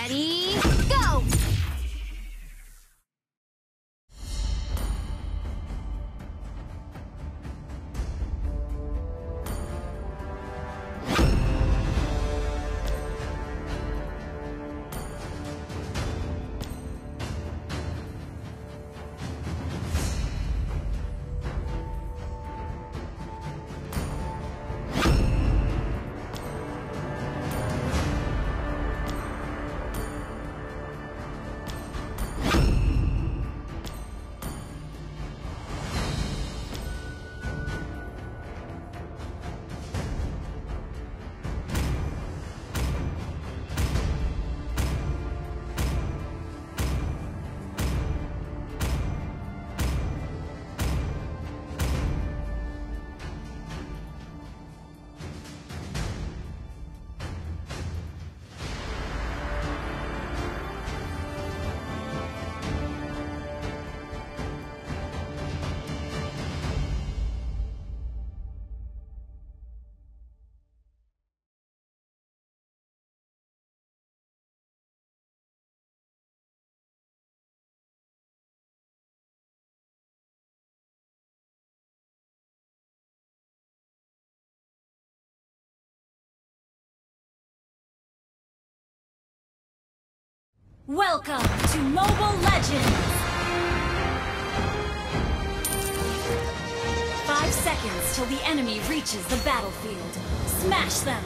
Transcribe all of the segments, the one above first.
Ready, go! Welcome to Mobile Legends! 5 seconds till the enemy reaches the battlefield. Smash them!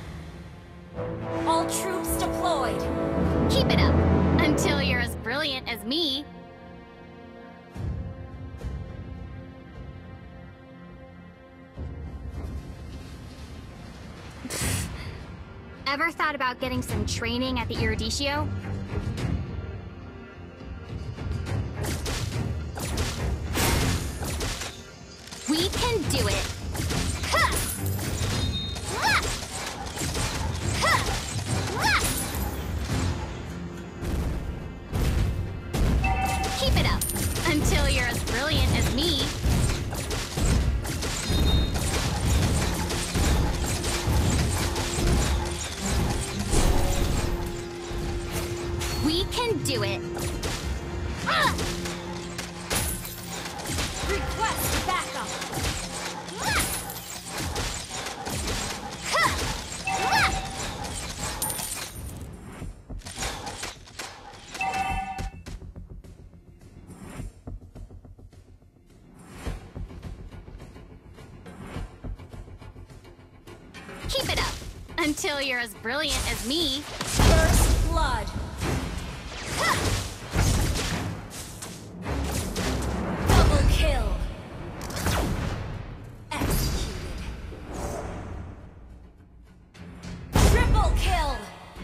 All troops deployed! Keep it up, until you're as brilliant as me. Ever thought about getting some training at the Eruditio? We can do it! Ha! Ha! Ha! Ha! Keep it up, until you're as brilliant as me. We can do it! Ah! Request backup! Keep it up, until you're as brilliant as me. First blood! Double kill! Executed! Triple kill!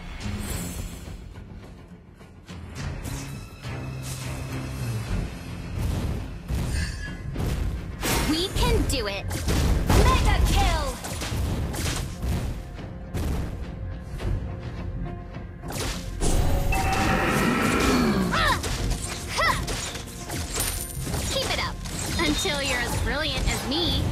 We can do it! Mega kill! Keep it up, until you're as brilliant as me.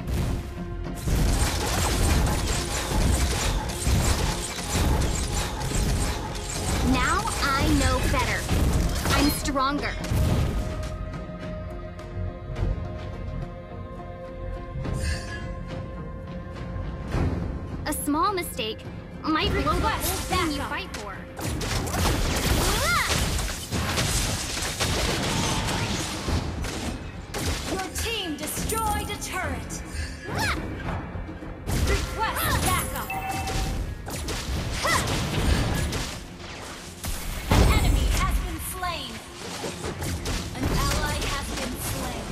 Now I know better. I'm stronger. A small mistake might blow the whole thing you fight for. Your team destroyed a turret! Request backup! An enemy has been slain! An ally has been slain!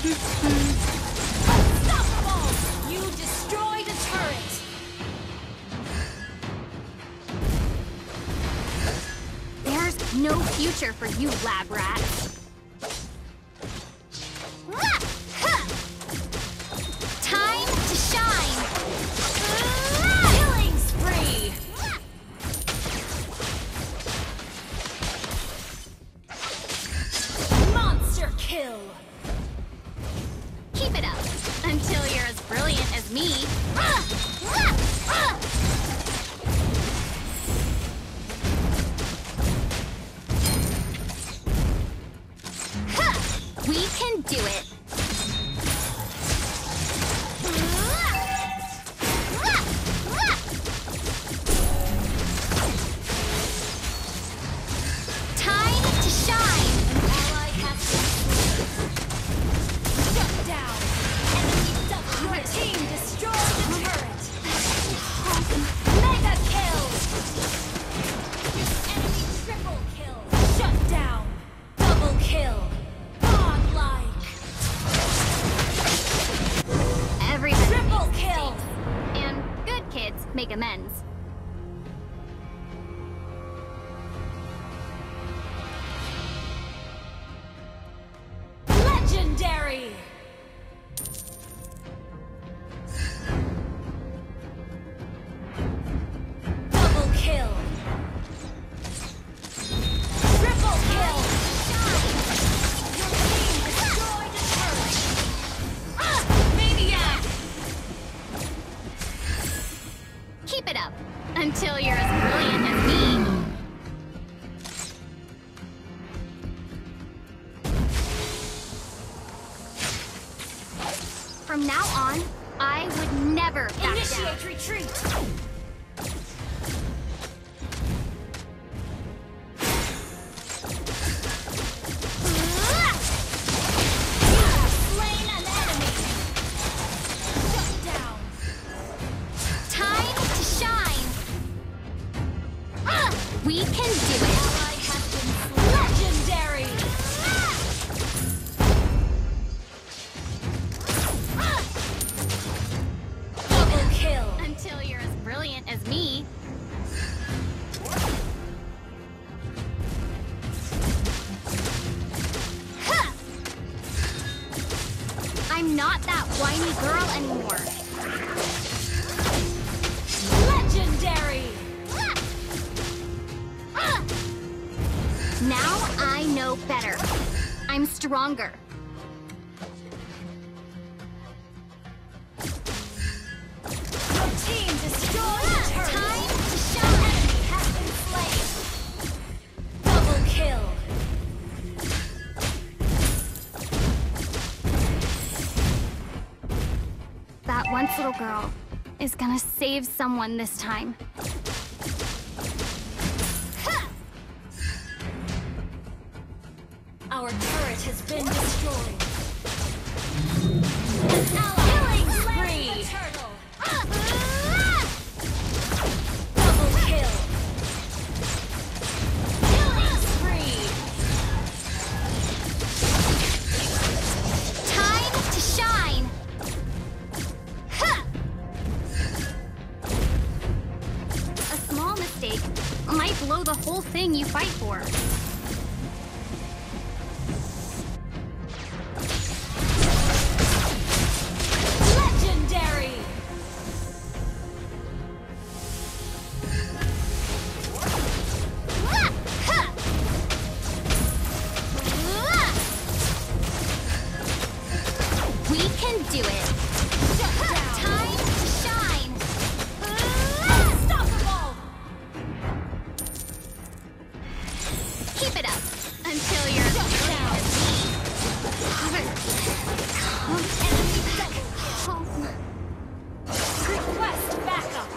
Unstoppable! You destroyed a turret! There's no future for you, lab rats. Time to shine! Killing spree! Monster kill! Keep it up until you're as brilliant as me. We can do it. Time to shine. Ally has been shut down. Enemy double. Your team destroyed the turret. Mega kill. Enemy triple kill. Shut down. Double kill. Godlike. Everybody Triple makes kill. mistakes, and good kids make amends. Legendary. Double kill. Triple kill. Your team destroyed a turret. Maniac. Keep it up until you're as brilliant as me. From now on, I would never back down. Initiate retreat. You have slain an enemy. Shut down. Time to shine. We can do it. Ally has been slain. Legendary. Double kill. Until you're as brilliant as me. I'm not that whiny girl anymore. Legendary. Now I know better. I'm stronger. Your team destroyed a turret. Time to An shine. enemy has been slain. Double kill. That once little girl is gonna save someone this time. Our turret has been destroyed. Killing spree. Double kill. Killing spree. Time to shine. A small mistake might blow the whole thing you fight for. Legendary. We can do it. Shut down. Time to shine. Unstoppable. Keep it up until you're Shut down. Enemy double home. request backup.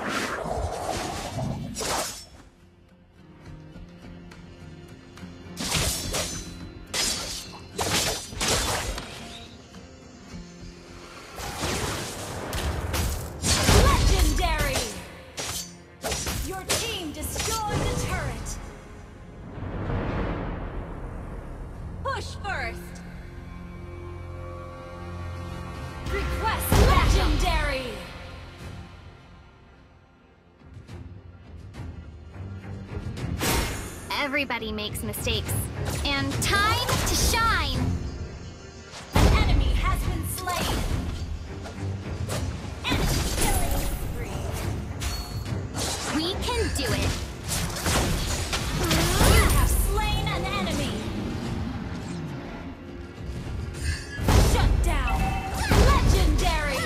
Request legendary. Everybody makes mistakes. And time to shine! An enemy has been slain. Enemy killing spree. We can do it! You have slain an enemy. Shut down. Legendary.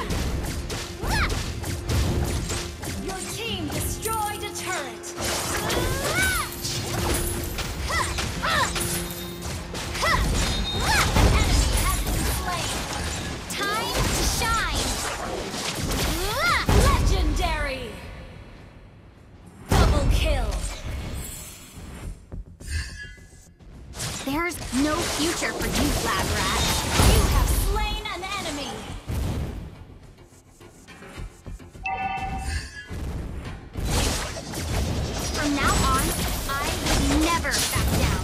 Your team destroyed a turret. Legendary! Double kill! There's no future for you, lab rat. You have slain an enemy! From now on, I will never back down.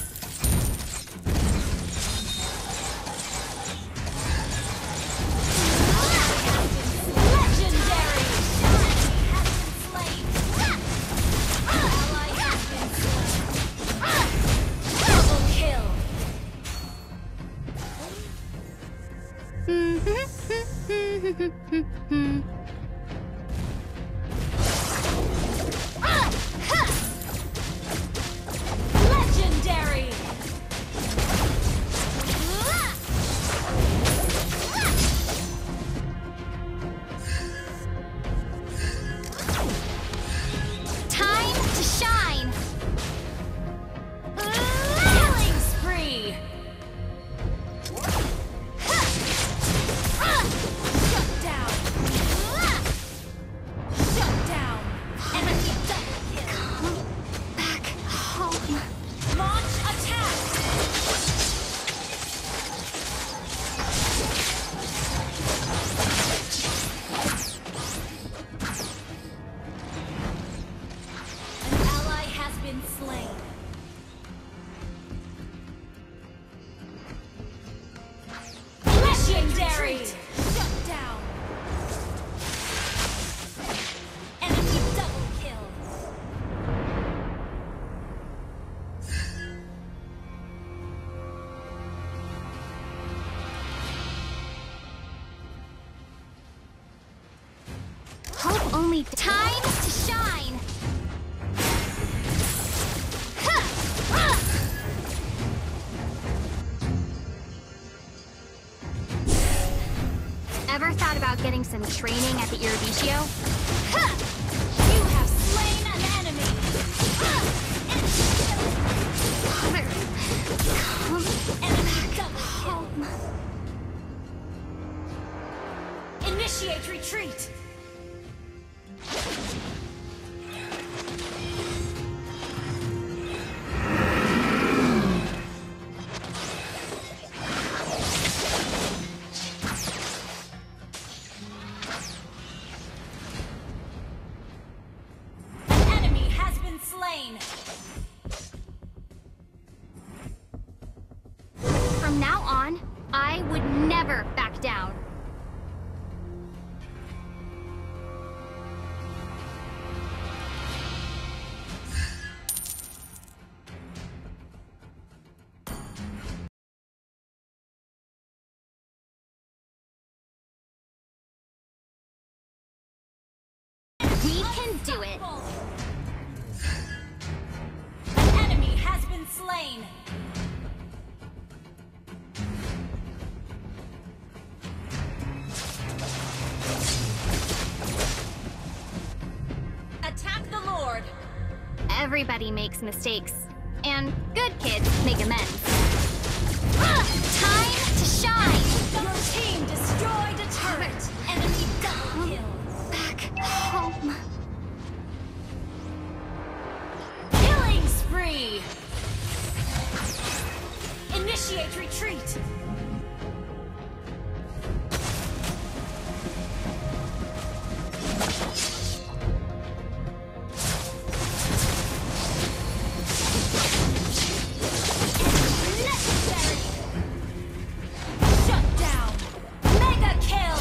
Legendary! Has been slain. Ally has been slain. Double kill! Legendary! Time to shine! Killing spree! Shut down! Shut down! Enemy double kill! Back home. Launch attack! An ally has been slain. Legendary! Shut down! Enemy double kill! Hope only time to shine! Ever thought about getting some training at the Iribicio? You have slain an enemy! Enemy double kill! Initiate retreat! An enemy has been slain! From now on, I would never back down. We can do it. An enemy has been slain! Attack the Lord! Everybody makes mistakes. And good kids make amends. Time to shine! Your team destroyed a turret! Enemy double kill! Back home. Killing spree! Initiate retreat! Legendary! Shut down! Mega kill!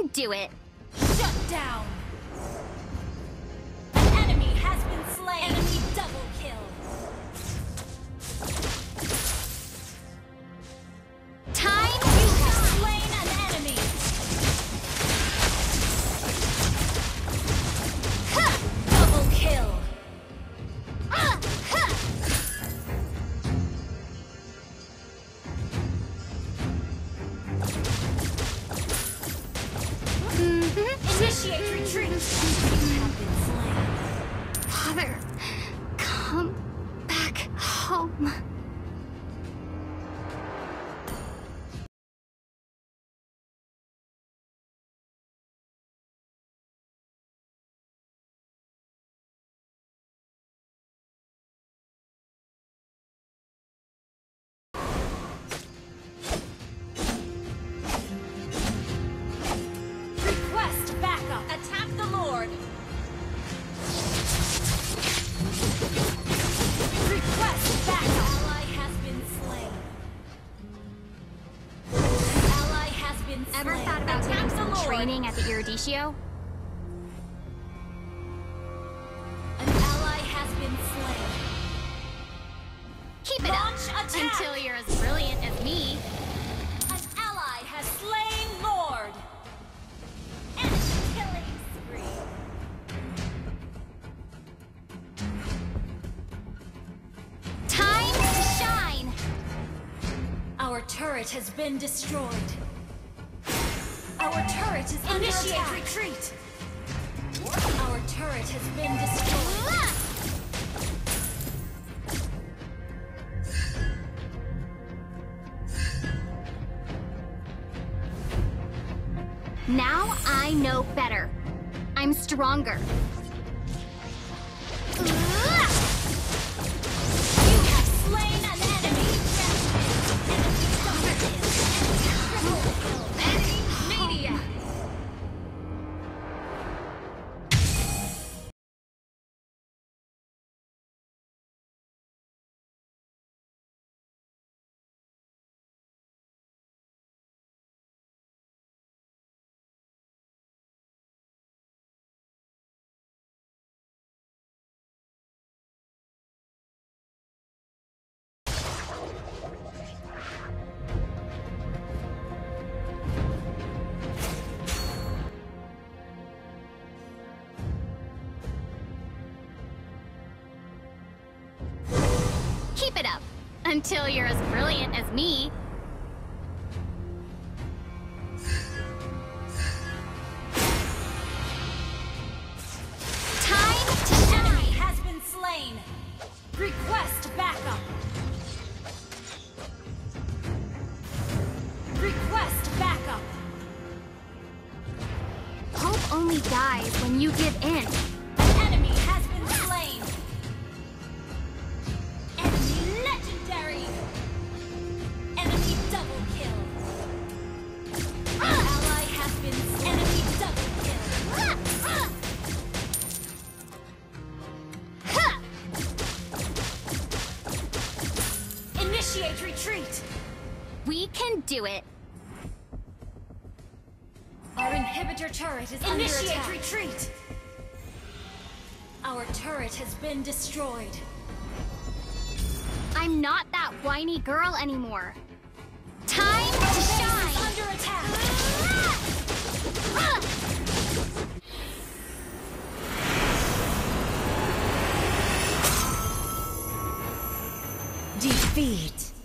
do it. Shut down. An enemy has been slain. Enemy double kill. Time You have slain an enemy. Double kill. Initiate retreat. You have been slain. Father, come back home. Request backup. Attack the Lord. Request backup. Ally has been slain. Ally has been slain. Ever thought about Attack getting the some Lord. training at the Eruditio? An ally has been slain. Keep it Launch up attack. until you're as brilliant as me. An ally has slain Lord. Enemy killing spree. Time to shine. Our turret has been destroyed. Our turret is under attack. Retreat. Our turret has been destroyed. Now I know better. I'm stronger. You have slain an enemy. Enemy maniac. Keep it up until you're as brilliant as me. Time to Enemy shine. has been slain. Request backup. Request backup. Hope only dies when you give in. An enemy has been slain. Enemy legendary. Enemy double kill. Ally has been slain. Enemy double kill. Initiate retreat. We can do it. Our inhibitor turret is under attack. Initiate retreat. Our turret has been destroyed. I'm not that whiny girl anymore. Time to shine. Under attack. Defeat.